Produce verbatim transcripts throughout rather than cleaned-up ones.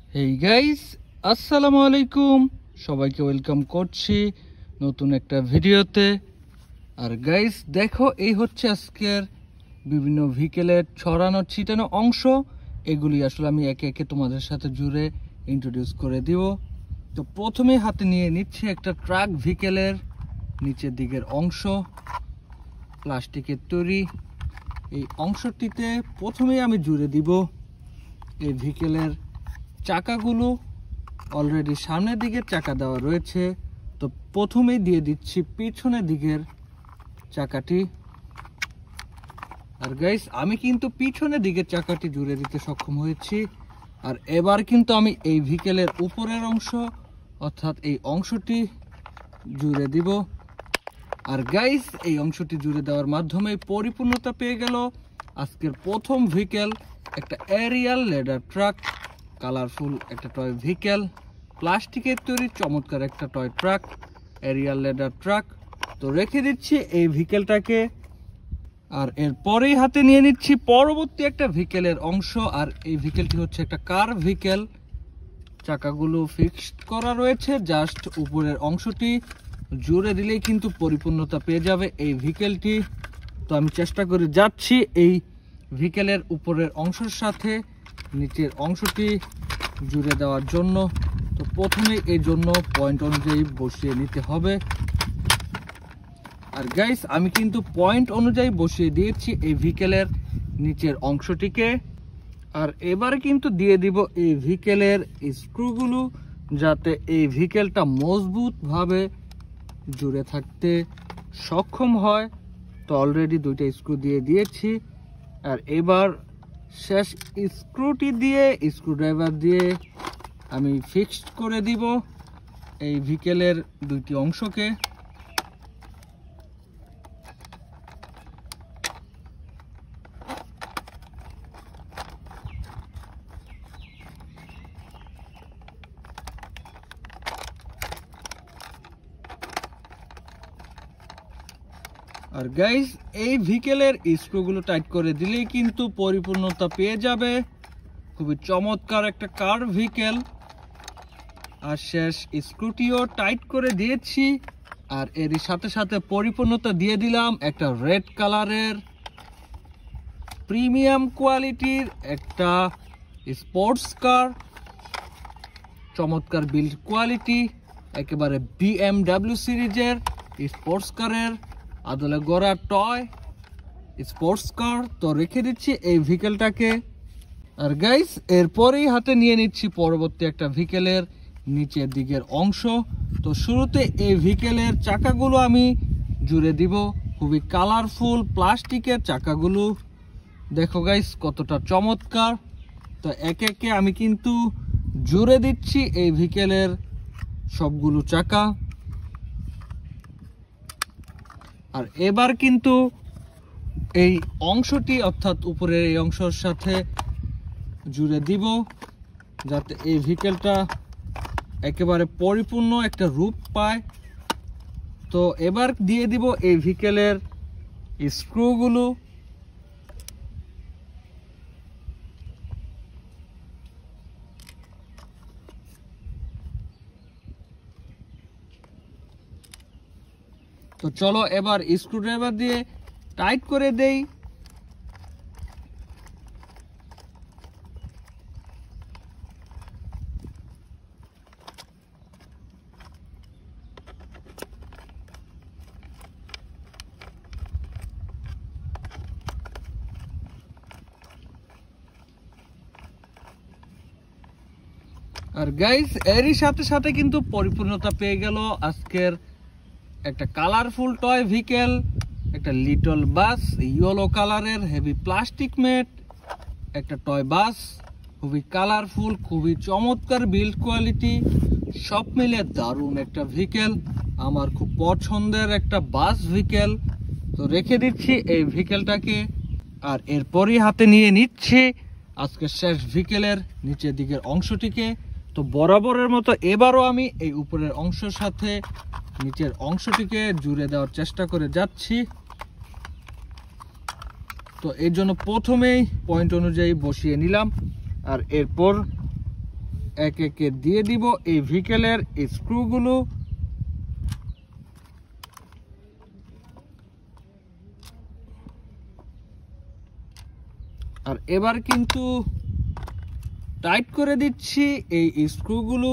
Hey guys, আসসালামু আলাইকুম। সবাইকে ওয়েলকাম করছি নতুন একটা ভিডিওতে। আর গাইস দেখো, এই হচ্ছে আজকের বিভিন্ন ভেহিকেলের ছড়ানো ছিটানো অংশ। এগুলি আসলে আমি একে একে তোমাদের সাথে জুড়ে ইন্ট্রোডিউস করে দিব। তো প্রথমে হাতে নিয়ে নিচ্ছি একটা ট্রাক ভেহিকেলের নিচের দিকের অংশ, প্লাস্টিকের তৈরি। এই অংশটিতে প্রথমেই আমি জুড়ে দিব এই ভেহিকেলের চাকাগুলো। অলরেডি সামনের দিকের চাকা দেওয়া রয়েছে, তো প্রথমেই দিয়ে দিচ্ছি পিছনের দিকের চাকাটি। আর গাইস, আমি কিন্তু পিছনের দিকের চাকাটি জুড়ে দিতে সক্ষম হয়েছি। আর এবার কিন্তু আমি এই ভেহিকেলের উপরের অংশ অর্থাৎ এই অংশটি জুড়ে দিব। আর গাইস, এই অংশটি জুড়ে দেওয়ার মাধ্যমে পরিপূর্ণতা পেয়ে গেল আজকের প্রথম ভেহিকেল, একটা এরিয়াল লেডার ট্রাক। কালারফুল একটা টয় ভেহিকেল, প্লাস্টিকের তৈরি চমৎকার একটা toy truck, aerial ladder truck. তো রেখে দিচ্ছি এই ভেহিকেলটাকে। আর এরপরেই হাতে নিয়ে নিচ্ছি পরবর্তী একটা ভেহিকেলের অংশ। আর এই ভেহিকেলটি হচ্ছে একটা কার ভেহিকেল। চাকাগুলো ফিক্সড করা রয়েছে, জাস্ট উপরের অংশটি জুড়ে দিলেই কিন্তু পরিপূর্ণতা পেয়ে যাবে এই ভেহিকেলটি। তো আমি চেষ্টা করে যাচ্ছি এই ভেহিকেলের উপরের অংশের সাথে নিচের অংশটি জুড়ে দেওয়ার জন্য। তো প্রথমে এই জন্য পয়েন্ট অনুযায়ী বসিয়ে নিতে হবে। আর গাইস, আমি কিন্তু পয়েন্ট অনুযায়ী বসিয়ে দিয়েছি এই ভেহিকেলের নিচের অংশটিকে। আর এবারে কিন্তু দিয়ে দিব এই ভেহিকেলের স্ক্রুগুলো, যাতে এই ভেহিকেলটা মজবুতভাবে জুড়ে থাকতে সক্ষম হয়। তো অলরেডি দুইটা স্ক্রু দিয়ে দিয়েছি। আর এবার শেষ স্ক্রুটি দিয়ে স্ক্রুড্রাইভার দিয়ে আমি ফিক্সড করে দিব এই ভেহিকেলের দুইটি অংশকে। আর গাইস, এই ভেহিকেলের স্ক্রুগুলো টাইট করে দিলেই কিন্তু পরিপূর্ণতা পেয়ে যাবে। খুবই চমৎকার একটা কার ভেহিকেল। আর শেষ স্ক্রুটিও টাইট করে দিয়েছি। আর এরই সাথে সাথে পরিপূর্ণতা দিয়ে দিলাম একটা রেড কালারের প্রিমিয়াম কোয়ালিটির একটা স্পোর্টস কার। চমৎকার বিল্ড কোয়ালিটি, একেবারে বিএমডাব্লিউ সিরিজের স্পোর্টস কারের আদলে গড়া টয় স্পোর্টস কার। তো রেখে দিচ্ছি এই ভেহিকেলটাকে। আর গাইস, এরপরেই হাতে নিয়ে নিচ্ছি পরবর্তী একটা ভেহিকেলের নিচের দিকের অংশ। তো শুরুতে এই ভেহিকেলের চাকাগুলো আমি জুড়ে দিব। খুবই কালারফুল প্লাস্টিকের চাকাগুলো, দেখো গাইস কতটা চমৎকার। তো একে একে আমি কিন্তু জুড়ে দিচ্ছি এই ভেহিকেলের সবগুলো চাকা। আর এবার কিন্তু এই অংশটি অর্থাৎ উপরের এই অংশের সাথে জুড়ে দিব, যাতে এই ভেহিকেলটা একেবারে পরিপূর্ণ একটা রূপ পায়। তো এবার দিয়ে দিব এই ভেহিকেলের স্ক্রুগুলো। তো চলো এবার স্ক্রুড্রাইভার দিয়ে টাইট করে দেই। আর গাইস, এরই সাথে সাথে কিন্তু পরিপূর্ণতা পেয়ে গেল আজকের একটা কালারফুল টয় ভেহিকেল, একটা লিটল বাস। ইয়েলো কালারের হেভি প্লাস্টিক মেট একটা টয় বাস, খুবই কালারফুল, খুবই চমৎকার বিল্ড কোয়ালিটি, সব মিলে দারুণ একটা ভেহিকেল। আমার খুব পছন্দের একটা বাস ভেহিকেল। তো রেখে দিচ্ছি এই ভেহিকেলটাকে। আর এরপরই হাতে নিয়ে নিচ্ছি আজকের শেষ ভেহিকেলের নিচের দিকের অংশটিকে। তো বরাবরের মতো এবারও আমি এই উপরের অংশের সাথে নিচের অংশটিকে জুড়ে দেওয়ার চেষ্টা করে যাচ্ছি। তো এর জন্য প্রথমেই পয়েন্ট অনুযায়ী বসিয়ে নিলাম। আর এরপর এক একে দিয়ে দিব এই ভেহিকেলের স্ক্রুগুলো। আর এবার কিন্তু টাইট করে দিচ্ছি এই স্ক্রুগুলো।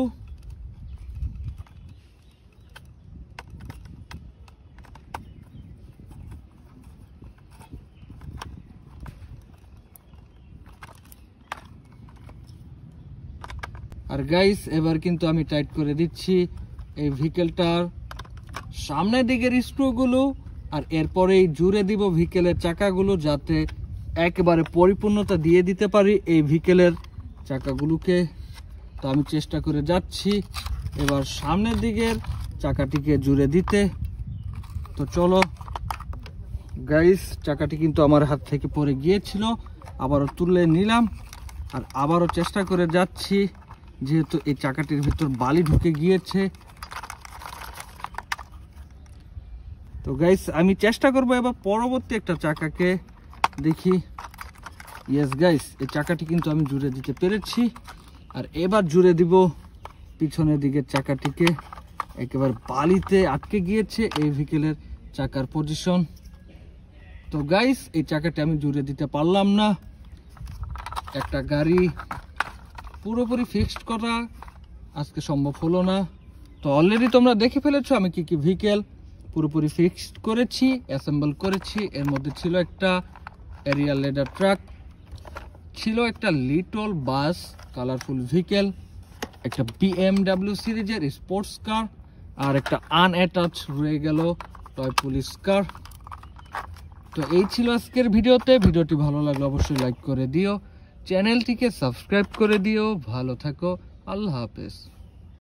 আর গাইস এবার কিন্তু আমি টাইট করে দিচ্ছি এই ভেহিকেলটার সামনের দিকের স্ক্রুগুলো, আর এরপরেই জুড়ে দিব ভেহিকেলের চাকাগুলো, যাতে একেবারে পরিপূর্ণতা দিয়ে দিতে পারি এই ভেহিকেলের চাকাগুলোকে। তো আমি চেষ্টা করে যাচ্ছি এবার সামনের দিকের চাকাটিকে জুড়ে দিতে। তো চলো গাইস, চাকাটি কিন্তু আমার হাত থেকে পড়ে গিয়েছিল, আবারও তুলে নিলাম আর আবারও চেষ্টা করে যাচ্ছি, যেহেতু এই চাকাটির ভিতর বালি ঢুকে গিয়েছে। তো গাইস আমি চেষ্টা করবো এবার পরবর্তী একটা চাকাকে দেখি। ইয়েস গাইস, এই চাকাটি কিন্তু আমি জুড়ে দিতে পেরেছি। আর এবার জুড়ে দিব পিছনের দিকের চাকাটিকে, একেবারে বালিতে আটকে গিয়েছে এই ভেহিকেলের চাকার পজিশন। তো গাইস এই চাকাটি আমি জুড়ে দিতে পারলাম না। একটা গাড়ি পুরোপুরি ফিক্সড করা আজকে সম্ভব হলো না। তো অলরেডি তোমরা দেখে ফেলেছো আমি কি কি ভেহিকেল পুরোপুরি ফিক্সড করেছি, অ্যাসেম্বল করেছি। এর মধ্যে ছিল একটা এরিয়াল লেডার ট্রাক, ছিল একটা লিটল বাস কালারফুল ভেহিকেল, একটা বিএমডাব্লিউ সিরিজের স্পোর্টস কার, আর একটা আনঅ্যাটাচ রয়ে গেল টয় পুলিশ কার। তো এই ছিল আজকের ভিডিওতে। ভিডিওটি ভালো লাগলে অবশ্যই লাইক করে দিও, চ্যানেলটিকে সাবস্ক্রাইব করে দিও। ভালো থাকো, আল্লাহ হাফেজ।